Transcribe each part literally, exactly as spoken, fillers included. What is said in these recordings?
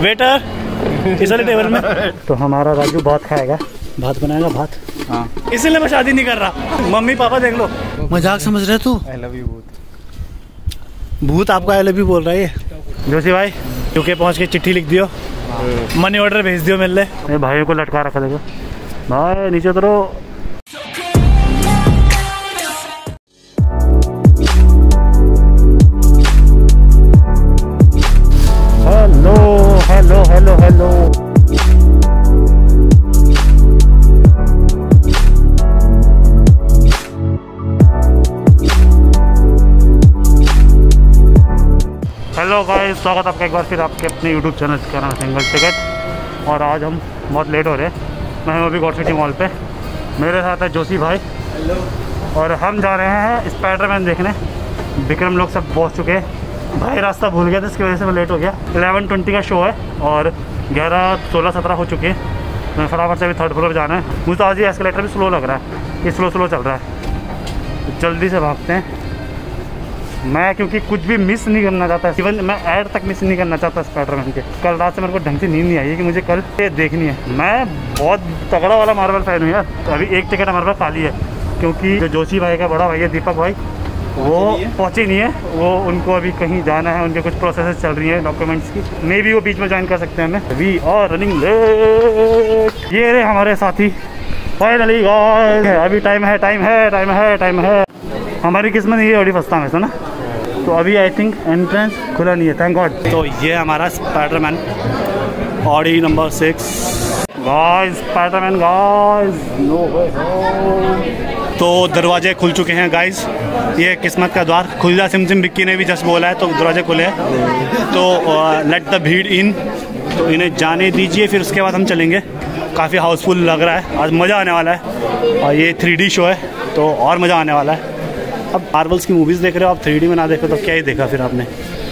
Waiter इस वाले table में। तो हमारा राजू भात खाएगा, भात बनाएगा भात। हाँ, इसीलिए मैं शादी नहीं कर रहा। मम्मी पापा देख लो, मजाक समझ रहे तू। आई लव यू भूत। भूत आपको आई लव यू बोल रहा है। जोशी भाई यूके पहुंच के चिट्ठी लिख दियो, मनी ऑर्डर भेज दियो मिल रहे। भाइयों को लटका रखा देखो भाई, नीचे उतरो। Hello hello hello hello hello guys, स्वागत आपका एक बार फिर आपके अपने यूट्यूब चैनल का नाम सिंगल टिकट। और आज हम बहुत लेट हो रहे हैं। मैं हूँ अभी गॉड सिटी मॉल पे, मेरे साथ है जोशी भाई। हेलो। और हम जा रहे हैं स्पाइडरमैन देखने। विक्रम लोग सब पहुँच चुके हैं। भाई रास्ता भूल गया था, इसकी वजह से मैं लेट हो गया। इलेवन ट्वेंटी का शो है और ग्यारह सोलह सत्रह हो चुके हैं। मैं फटाफट से अभी थर्ड फ्लोर जाना है। मुझे तो आज ये एस्केलेटर भी स्लो लग रहा है, ये स्लो स्लो चल रहा है। तो जल्दी से भागते हैं। मैं क्योंकि कुछ भी मिस नहीं करना चाहता, इवन मैं ऐड तक मिस नहीं करना चाहता स्पाइडरमैन के। कल रात से मेरे को ढंग से नींद नहीं आई है कि मुझे कल ये देखनी है। मैं बहुत तगड़ा वाला मार्वल फैन हूँ यार। तो अभी एक टिकट हमारे पास खाली है, क्योंकि जो जोशी भाई का बड़ा भाई है दीपक भाई, वो पहुँचे नहीं है। वो उनको अभी कहीं जाना है, उनके कुछ प्रोसेस चल रही है डॉक्यूमेंट्स की। मे बी वो बीच में ज्वाइन कर सकते हैं हमें। We are running late. ये रहे हमारे साथी फाइनली गाइस। अभी टाइम है टाइम है टाइम है टाइम है। हमारी किस्मत ये ऑडी फंसता है ना। तो अभी आई थिंक एंट्रेंस खुला नहीं है, थैंक गॉड। तो ये हमारा Spiderman Audi number six guys. Spiderman guys, no way हो। तो दरवाजे खुल चुके हैं गाइस। ये किस्मत का द्वार खुल जा। सिम सिम बिक्की ने भी जस्ट बोला है, तो दरवाजे खुले हैं। तो लेट द भीड़ इन, तो इन्हें जाने दीजिए, फिर उसके बाद हम चलेंगे। काफ़ी हाउसफुल लग रहा है, आज मज़ा आने वाला है। और ये थ्री डी शो है, तो और मज़ा आने वाला है। अब मार्वल्स की मूवीज़ देख रहे हो आप, थ्री डी में ना देखो तो क्या ही देखा फिर आपने।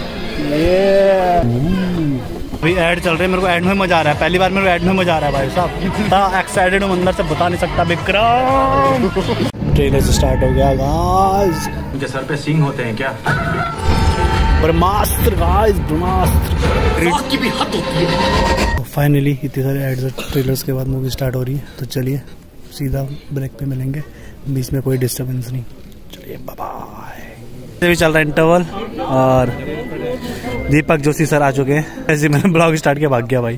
ये अभी ऐड चल रहे हैं, मेरे को ऐड में मज़ा आ रहा है। पहली बार मेरे को ऐड में मज़ा आ रहा है भाई साहब। इतना एक्साइटेड हूँ अंदर से बता नहीं सकता। विक्रम ट्रेलर से स्टार्ट हो गया गाइस। उनके सर पे सींग होते हैं क्या? ब्रह्मास्त्र गाइस, ब्रह्मास्त्र की भी हद होती है। फाइनली इतने सारे एड्स और ट्रेलर्स के बाद मूवी स्टार्ट हो रही है। तो चलिए सीधा ब्रेक पे मिलेंगे, बीच में कोई डिस्टर्बेंस नहीं। चलिए बाय बाय। भी चल रहा है इंटरवल और दीपक जोशी सर आ चुके हैं। ऐसे मैंने ब्लॉग स्टार्ट किया, भाग गया भाई।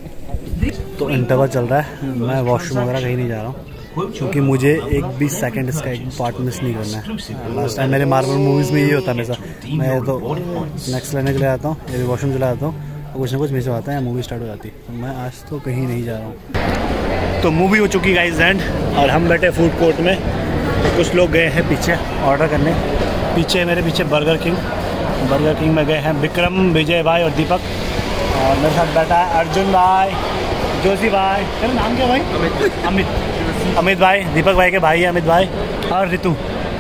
तो इंटरवल चल रहा है। मैं वॉशरूम वगैरह कहीं नहीं जा रहा हूँ, क्योंकि मुझे एक भी सेकंड इसका एक पार्ट मिस नहीं करना है। लास्ट टाइम मेरे मार्वल मूवीज़ में ये होता है हमेशा। मैं तो नेक्स्ट लेने के लिए आता हूँ, या वॉशरूम चला जाता हूँ, तो कुछ ना कुछ मिस होता है, मूवी स्टार्ट हो जाती है। मैं आज तो कहीं नहीं जा रहा हूँ। तो मूवी हो चुकी गाइस एंड, और हम बैठे फूड कोर्ट में। कुछ लोग गए हैं पीछे ऑर्डर करने। पीछे मेरे पीछे बर्गर किंग, बर्गर किंग में गए हैं विक्रम, विजय भाई और दीपक। और मेरे साथ बैठा है अर्जुन भाई, जोशी भाई, तेरा नाम क्या भाई? अमित। अमित अमित भाई, दीपक भाई के भाई है अमित भाई, और रितु।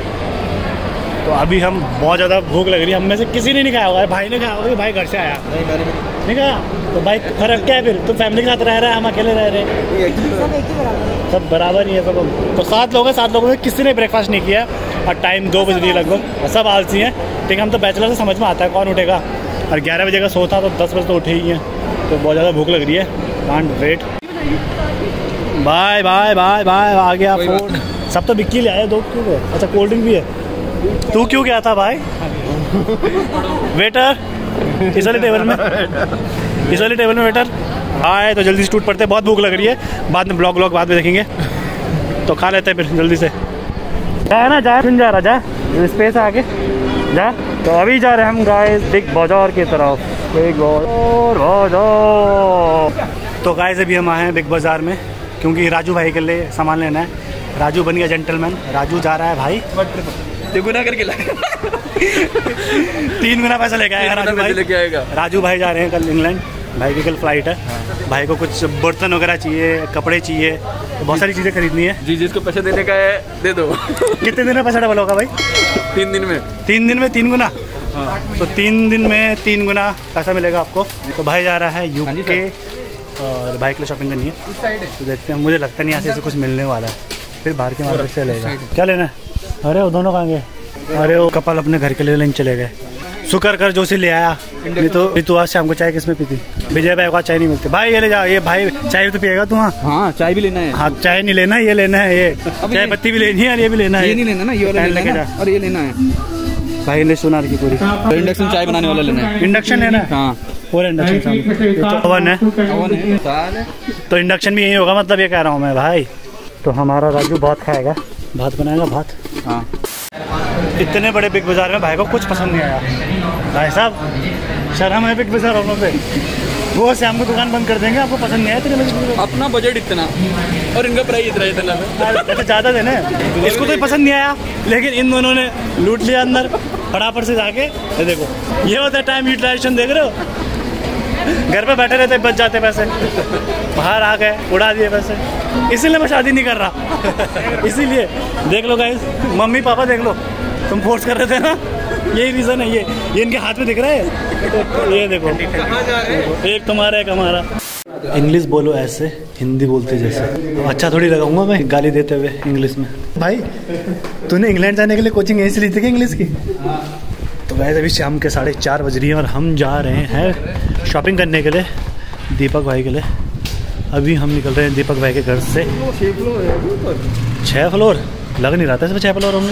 तो अभी हम बहुत ज़्यादा भूख लग रही है। हम में से किसी ने नहीं खाया होगा। भाई ने खाया होगा, भाई घर से आया नहीं, मैंने नहीं खाया। तो भाई फर्क क्या है फिर? तो फैमिली के साथ रह रहा है, हम अकेले रह रहे हैं। सब बराबर ही है सब। तो सात लोग हैं, सात लोगों में किसी ने ब्रेकफास्ट नहीं किया और टाइम दो बज रही है लगभग। सब आलसी हैं, लेकिन हम तो बैचलर से समझ में आता है कौन उठेगा। और ग्यारह बजे का सोता तो दस बजे तो उठे ही हैं। तो बहुत ज़्यादा भूख लग रही है, can't wait. Bye bye bye bye. आ गया फोन। सब तो बिक्की ले आए, दो क्यों गए? अच्छा कोल्ड ड्रिंक भी है। तू क्यों गया था भाई? वेटर इस वाले टेबल में, इस वाले टेबल में वेटर आए। तो जल्दी से टूट पड़ते, बहुत भूख लग रही है। बाद में ब्लॉग ब्लॉग बाद में देखेंगे, तो खा लेते हैं फिर जल्दी से। जा ना, जा सुन जा रहा, जा स्पेस आगे जा। तो अभी जा रहे हैं हम गाइस बिग बाजार की तरफ। बिग बाजार। तो गाइस अभी हम आए हैं बिग बाजार में, क्योंकि राजू भाई के लिए सामान लेना है। राजू बन गया जेंटलमैन। राजू जा रहा है भाई गुना करके तीन गुना पैसा लेके आएगा राजू भाई। लेके आएगा। राजू भाई जा रहे हैं कल इंग्लैंड। भाई की कल फ्लाइट है। हाँ। भाई को कुछ बर्तन वगैरह चाहिए, कपड़े चाहिए, तो बहुत सारी चीज़ें खरीदनी है। जी जिसको पैसा देने का है दे दो। कितने दिन में पैसा डबल होगा भाई? तीन दिन में। तीन दिन में तीन गुना। हाँ। तो तीन दिन में तीन गुना पैसा मिलेगा आपको। तो भाई जा रहा है यूके और भाई के लिए शॉपिंग करनी है। तो देखते हैं, मुझे लगता नहीं ऐसे ऐसे कुछ मिलने वाला है। फिर बाहर के मार्केट से लेगा। क्या लेना है? अरे वो दोनों कहाँ गए? अरे वो कपल अपने घर के लिए लेने चले गए। शुक्र कर जोशी ले आया, नहीं तो तू आज शाम को चाय किसमें पीती? विजय भाई को चाय नहीं मिलती। भाई ये ले जाओ, ये भाई चाय तो पिएगा तू? हाँ हाँ चाय भी लेना है। हाँ चाय नहीं लेना, ये लेना है, ये चाय पत्ती भी लेनी है और ये भी लेना है। ये नहीं लेना ना, ये वाला लेना है और ये लेना है भाई ने सुना की पूरी। तो इंडक्शन चाय बनाने वाला लेना है। इंडक्शन लेना है? हाँ पूरा इंडक्शन ओवन है। तो इंडक्शन भी यही होगा मतलब, ये कह रहा हूँ मैं भाई। तो हमारा राजू बहुत खाएगा, भात बनाएगा भात। हाँ इतने बड़े बिग बाजार में भाई को कुछ पसंद नहीं आया। भाई साहब शर्म है बिग बाजार वालों पे, वो शाम को दुकान बंद कर देंगे, आपको पसंद नहीं आया इतने। अपना बजट इतना और इनका प्राइस इतना इतना तो ज़्यादा देने। इसको तो पसंद नहीं आया, लेकिन इन दोनों ने लूट लिया अंदर फटाफट से जाके। ये देखो ये होता है टाइम यूटिलाइजेशन, देख रहे हो? घर पे बैठे रहते बच जाते पैसे, बाहर आ गए उड़ा दिए पैसे। इसीलिए मैं शादी नहीं कर रहा, इसीलिए। देख लो गाइस, मम्मी पापा देख लो, तुम फोर्स कर रहे थे ना, यही रीज़न है। ये ये इनके हाथ में दिख रहा है, ये देखो, एक तुम्हारा एक हमारा। इंग्लिश बोलो ऐसे, हिंदी बोलते जैसे। अच्छा थोड़ी लगाऊंगा मैं गाली देते हुए इंग्लिश में। भाई तूने इंग्लैंड जाने के लिए कोचिंग यहीं से ली थी क्या इंग्लिश की? तो वैसे अभी शाम के साढ़े चार बज रही हैं और हम जा रहे हैं शॉपिंग करने के लिए दीपक भाई के लिए। अभी हम निकल रहे हैं दीपक भाई के घर से। छः फ्लोर लग नहीं रहा था इसमें, छः फ्लोर होंगे।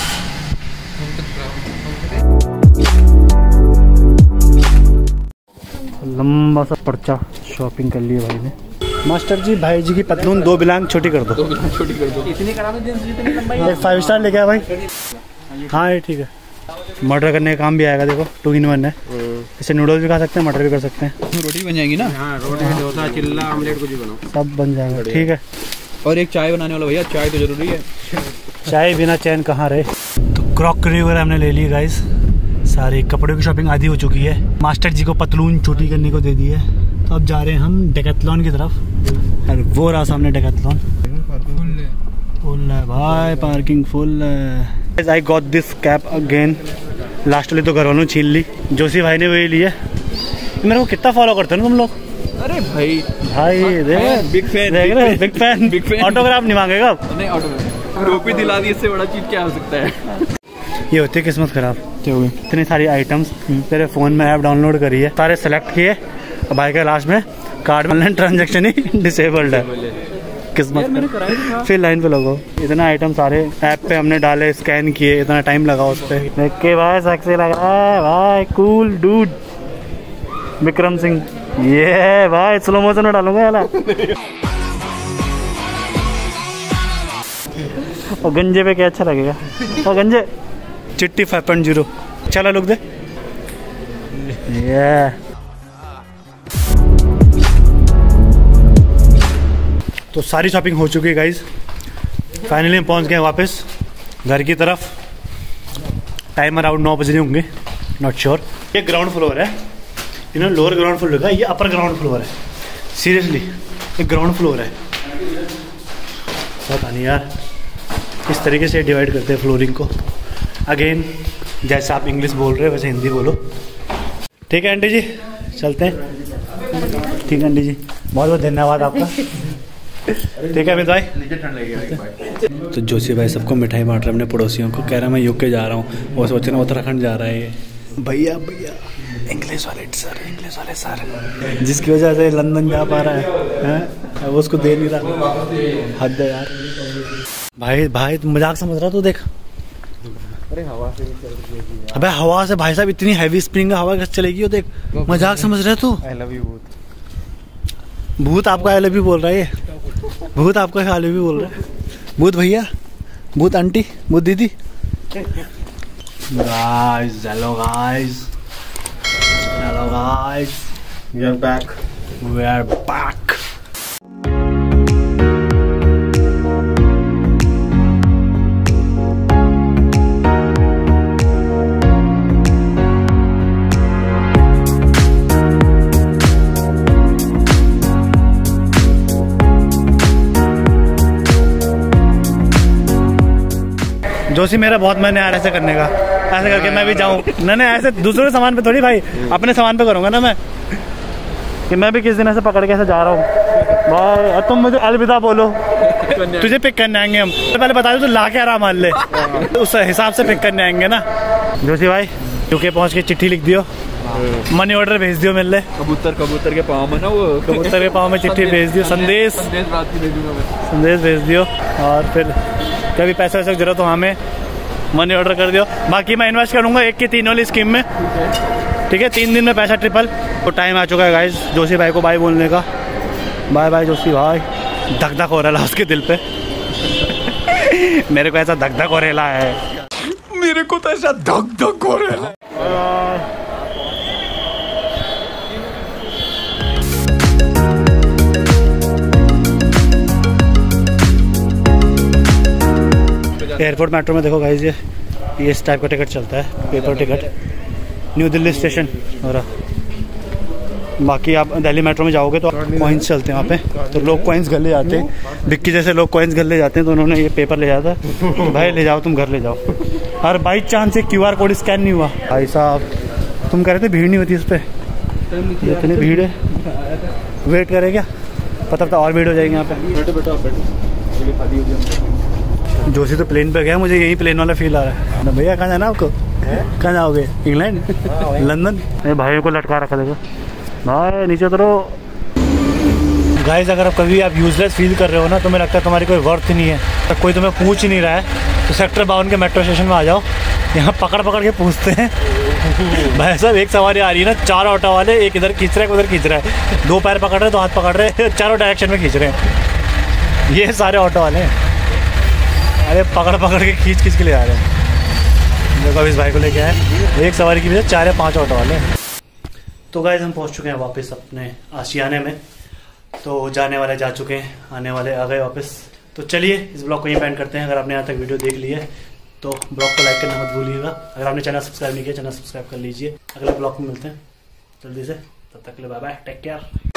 लंबा सा पर्चा शॉपिंग कर लिए भाई ने। मास्टर जी भाई जी की पतलून दो बिलांग छोटी कर दो, छोटी कर दो। इतनी करा दो, एक फाइव स्टार लेके आ भाई। हाँ ये ठीक है, मर्डर करने का काम भी आएगा। देखो टू इन वन है, इसे नूडल्स भी खा सकते हैं, मटर भी कर सकते हैं। रोटी भी बन जाएगी ना? हाँ रोटी, डोसा, चिल्ला, आमलेट कुछ भी बनाओ, सब बन जाएगा। ठीक है। और एक चाय बनाने वाला भैया, चाय तो जरूरी है। चाय बिना चैन कहाँ रहे। तो क्रॉकरी वगैरह हमने ले ली गाइस, सारे कपड़ों की शॉपिंग आधी हो चुकी है। मास्टर जी को पतलून छोटी करने को दे दी है, तो अब जा रहे हैं हम डेकैथलॉन की तरफ। और वो रहा सामने डेकैथलॉन, फुल है भाई, पार्किंग फुल है। I got this cap again. Last वाली तो घर वालों छीन ली, जोशी भाई ने वही ली है। मेरे को कितना फॉलो करते हो ना तुम लोग? अरे भाई भाई देख, बिग फैन, देख रहे big fan, big fan. Autograph नहीं मांगेगा अब? नहीं ऑटोग्राफ, टोपी दिला दी, इससे बड़ा चीज क्या हो सकता है। ये होती है किस्मत खराब। इतनी सारी आइटम्स तेरे फोन में ऐप डाउनलोड करी है, सारे सेलेक्ट किए, भाई के लास्ट में कार्ड ऑनलाइन ट्रांजैक्शन ही डिसेबल्ड है। किस्मत फिर लाइन पे लगो। इतना आइटम सारे ऐप पे हमने डाले, स्कैन किए, इतना टाइम लगा उस पर। देख के भाई सेक्सी लग रहा है भाई, कूल डूड विक्रम सिंह। ये भाई स्लो मोशन में डालूंगा यार। और गंजे पे क्या अच्छा लगेगा, और गंजे चिट्टी फाइव पॉइंट जीरो। चला लुक दे। ये तो सारी शॉपिंग हो चुकी है गाइज। फाइनली हम पहुंच गए वापस घर की तरफ। टाइम अराउंड नौ बज रहे होंगे, नॉट श्योर। ये ग्राउंड फ्लोर है, इन्होंने लोअर ग्राउंड फ्लोर लिखा है, ये अपर ग्राउंड फ्लोर है। सीरियसली ये ग्राउंड फ्लोर है। पता नहीं यार किस तरीके से डिवाइड करते हैं फ्लोरिंग को। अगेन जैसे आप इंग्लिश बोल रहे हो वैसे हिंदी बोलो। ठीक है आंटी जी, चलते हैं। ठीक है आंटी जी, बहुत बहुत धन्यवाद आपका। ठीक है अमित भाई। तो जोशी भाई सबको मिठाई बांट रहे हैं अपने पड़ोसियों को, कह रहा है मैं यूके जा रहा हूँ, वो सोच रहे हैं उत्तराखंड जा रहा है ये। भैया भैया इंग्लिश वाले सर, इंग्लिश वाले सर, जिसकी वजह से लंदन जा पा रहा है, है? वो उसको दे नहीं रहा। हद है यार। भाई भाई तुम मजाक समझ रहा, तो देख। अरे हवा से अबे हवा से भाई साहब इतनी हैवी स्प्रिंग हवा कैसे चलेगी? वो देख, मजाक समझ रहे तू? आई लव यू भूत। भूत आपको आई लव यू बोल रहा है ये? भूत आपको आई लव यू बोल रहा है? भूत भैया, भूत आंटी, भूत दीदी। Guys hello guys, hello guys, we are back, we are back. Joshi मेरा बहुत मन है यार ऐसे करने का, ऐसे करके मैं भी जाऊं। नहीं नहीं ऐसे दूसरों के सामान पे थोड़ी भाई, अपने सामान पे करूंगा ना मैं, कि मैं भी किस दिन ऐसे पकड़ के ऐसे जा रहा हूँ भाई। और तुम मुझे अलविदा बोलो, तुझे पिक करने आएंगे हम। तो पहले बता दो तो ला के आराम मान ले, उस हिसाब से पिक करने आएंगे ना। जोशी भाई यूके पहुँच के चिट्ठी लिख दियो, मनी ऑर्डर भेज दियो मिल ले। कबूतर कबूतर के पाँव में ना वो कबूतर के पाँव में चिट्ठी भेज दियो, संदेश संदेश रात की भेजूंगा मैं। संदेश भेज दियो। और फिर कभी पैसे वैसे की जरूरत हो हमें मनी ऑर्डर कर दियो। बाकी मैं इन्वेस्ट करूँगा एक की तीन वाली स्कीम में, ठीक है। तीन दिन में पैसा ट्रिपल। तो टाइम आ चुका है गाइस जोशी भाई को बाय बोलने का। बाय बाय जोशी भाई। धक धक हो रहा है उसके दिल पे। मेरे को ऐसा धक धक हो रहा है, मेरे को तो ऐसा धक धक हो रहा है। एयरपोर्ट मेट्रो में देखो गाइस ये ये इस टाइप का टिकट चलता है, paper ticket, new Delhi station. और बाकी आप दिल्ली मेट्रो में जाओगे तो कॉइन्स चलते हैं वहाँ पे, तो लोग कॉइन्स घर ले जाते हैं। बिक्की जैसे लोग कॉइन्स घर ले जाते हैं, तो उन्होंने ये पेपर ले जाता है, भाई ले जाओ तुम घर ले जाओ। और by chance Q R code scan नहीं हुआ, भाई साहब तुम कह रहे थे भीड़ नहीं होती इस पर, इतनी भीड़ है। वेट करे क्या, पता पता और भीड़ हो जाएगी यहाँ पे। जोशी तो प्लेन पे गया, मुझे यही प्लेन वाला फील आ रहा है ना। भैया कहाँ जाना आपको, कहाँ जाओगे, इंग्लैंड, लंदन? ये भाई को लटका रखा देखो भाई, नीचे उतरो। गाइस अगर आप कभी आप यूजलेस फील कर रहे हो ना, तो मुझे लगता है तुम्हारी कोई वर्थ नहीं है, तो कोई तुम्हें पूछ ही नहीं रहा है, तो सेक्टर बावन के मेट्रो स्टेशन में आ जाओ। यहाँ पकड़ पकड़ के पूछते हैं भाई साहब, एक सवारी आ रही है ना, चार ऑटो वाले, एक इधर खींच रहा है, उधर खींच रहा है, दो पैर पकड़ रहे हैं, दो हाथ पकड़ रहे हैं, चारों डायरेक्शन में खींच रहे हैं। ये सारे ऑटो वाले हैं, अरे पकड़ पकड़ के खींच खींच के ले आ रहे हैं। देखो अब इस भाई को लेके आए, एक सवारी की वजह चार या पांच ऑटो वाले। तो गाइस हम पहुंच चुके हैं वापस अपने आशियाने में, तो जाने वाले जा चुके हैं, आने वाले आ गए वापस। तो चलिए इस ब्लॉग को यहीं पेंड करते हैं। अगर आपने यहाँ तक वीडियो देख ली है तो ब्लॉग को लाइक करना मत भूलिएगा। अगर आपने चैनल सब्सक्राइब नहीं किया, चैनल सब्सक्राइब कर लीजिए। अगले ब्लॉग में मिलते हैं जल्दी से, तब तक के लिए बाय बाय, टेक केयर।